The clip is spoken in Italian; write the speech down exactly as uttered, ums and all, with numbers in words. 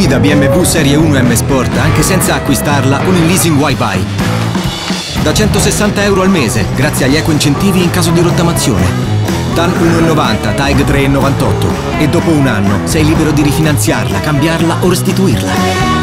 Guida B M W Serie uno M Sport anche senza acquistarla con il leasing Wi-Fi. Da centosessanta euro al mese, grazie agli eco incentivi in caso di rottamazione. T A N uno virgola novanta, T A E G tre virgola novantotto. E dopo un anno sei libero di rifinanziarla, cambiarla o restituirla.